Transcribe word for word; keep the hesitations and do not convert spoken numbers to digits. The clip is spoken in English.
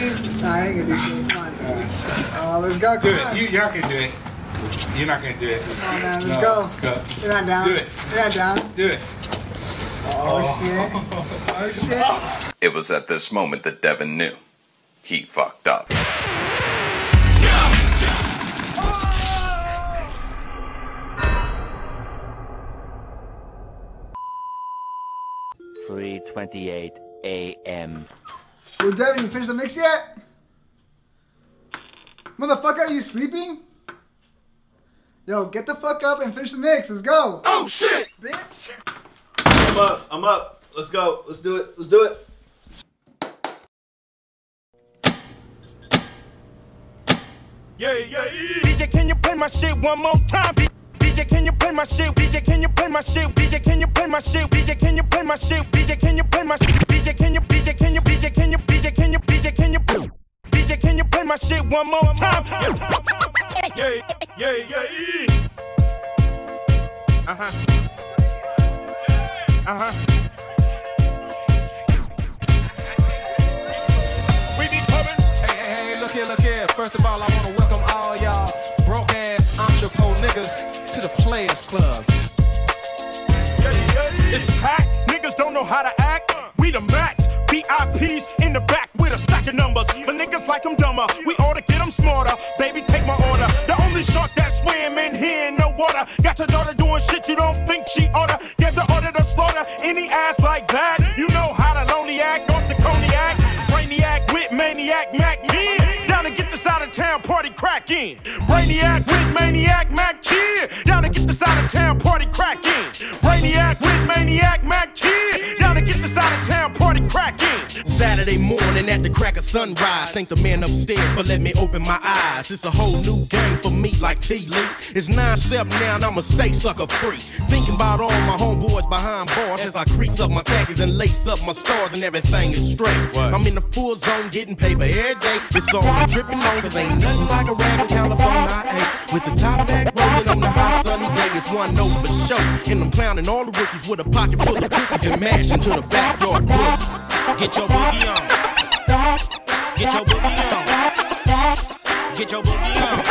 Nah, I ain't gonna do shit. Come on. Oh, let's go. Come do on. it. You, you're not gonna do it. You're not gonna do it. Come on, man. Let's no, go. go. You're not down. Do it. You're not down. Do it. Oh, shit. Oh, shit. It was at this moment that Devin knew he fucked up. three twenty-eight a m Yo, Devin, you finished the mix yet? Motherfucker, are you sleeping? Yo, get the fuck up and finish the mix. Let's go. Oh shit! Bitch. I'm up. I'm up. Let's go. Let's do it. Let's do it. Yeah, yeah, yeah. D J, can you play my shit one more time? D J, can you play my shit? D J, can you play my shit? D J, can you play my shit? D J, can you play my shit? D J, can you play my shit? D J, can you? D J, can you? D J, can you? D J, can you? D J, can you? D J, can you play my shit one more time? Yeah, yeah, yeah, yeah. Uh huh. Uh huh. We be coming. Hey, hey, hey, look here, look here. First of all, I want to welcome all y'all broke-ass entrepot niggas to the Players Club. Yeah, yeah, yeah. It's packed. Niggas don't know how to act. We the max. V I Ps in the back with a stack of numbers. But niggas like them dumber. We ought to get them smarter. Baby, take my order. The only shark that swim in here in no water. Got your daughter doing shit you don't think she oughta. Gave the order to slaughter any ass like that. You know how to lonely act off the cognac. Brainiac with maniac Mac men. Down to get this out of town party crack in. Brainiac with maniac Mac cheer. Down to get this out of town party crack in. Brainiac with maniac Mac cheer. Down to get this out of town party crack in. Saturday morning at the crack of sunrise. Thank the man upstairs for letting me open my eyes. It's a whole new game for me like T-Lee. It's nine seven now and I'ma stay sucker free. Thinking about all my homeboys behind bars as I crease up my khakis and lace up my stars and everything is straight. What? I'm in the full zone getting paper every day. It's all I'm tripping on cause ain't nothing like a rag in California I ain't. With the top back rolling on the hot sunny day. It's one note for show. And I'm clowning all the rookies with a pocket full of cookies and mash into the backyard boogie. Get your boogie on. Get your boogie on. Get your boogie on.